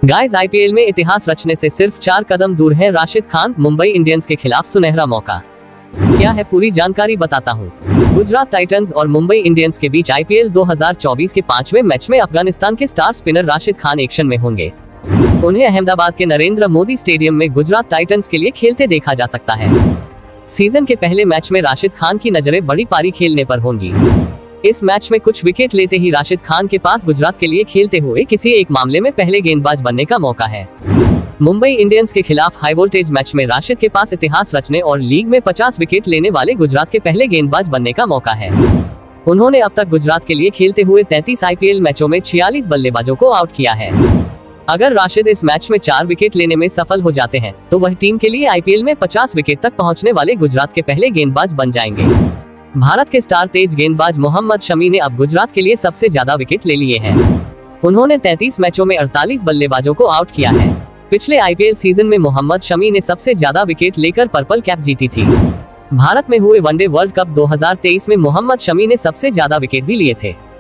Guys, IPL में इतिहास रचने से सिर्फ 4 कदम दूर है राशिद खान। मुंबई इंडियंस के खिलाफ सुनहरा मौका। क्या है पूरी जानकारी बताता हूँ। गुजरात टाइटंस और मुंबई इंडियंस के बीच आईपीएल 2024 के 5वें मैच में अफगानिस्तान के star spinner Rashid Khan action में होंगे। उन्हें अहमदाबाद के नरेंद्र मोदी स्टेडियम में गुजरात टाइटंस के लिए खेलते देखा जा सकता है। सीजन के पहले मैच में राशिद खान की नजरें बड़ी पारी खेलने पर होंगी। इस मैच में कुछ विकेट लेते ही राशिद खान के पास गुजरात के लिए खेलते हुए किसी एक मामले में पहले गेंदबाज बनने का मौका है। मुंबई इंडियंस के खिलाफ हाई वोल्टेज मैच में राशिद के पास इतिहास रचने और लीग में 50 विकेट लेने वाले गुजरात के पहले गेंदबाज बनने का मौका है। उन्होंने अब तक गुजरात के लिए खेलते हुए 33 आईपीएल मैचों में 46 बल्लेबाजों को आउट किया है। अगर राशिद इस मैच में 4 विकेट लेने में सफल हो जाते हैं तो वह टीम के लिए आईपीएल में 50 विकेट तक पहुंचने वाले गुजरात के पहले गेंदबाज बन जाएंगे। भारत के स्टार तेज गेंदबाज मोहम्मद शमी ने अब गुजरात के लिए सबसे ज्यादा विकेट ले लिए हैं। उन्होंने 33 मैचों में 48 बल्लेबाजों को आउट किया है। पिछले आईपीएल सीजन में मोहम्मद शमी ने सबसे ज्यादा विकेट लेकर पर्पल कैप जीती थी। भारत में हुए वनडे वर्ल्ड कप 2023 में मोहम्मद शमी ने सबसे ज्यादा विकेट भी लिए थे।